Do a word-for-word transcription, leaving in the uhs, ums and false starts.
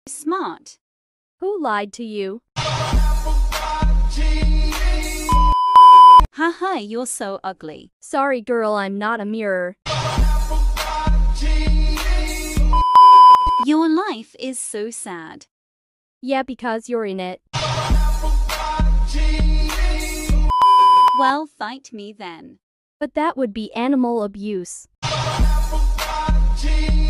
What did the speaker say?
Smart. Who lied to you? Haha, you're so ugly. Sorry girl, I'm not a mirror. Your life is so sad. Yeah, because you're in it. Well, fight me then. But that would be animal abuse.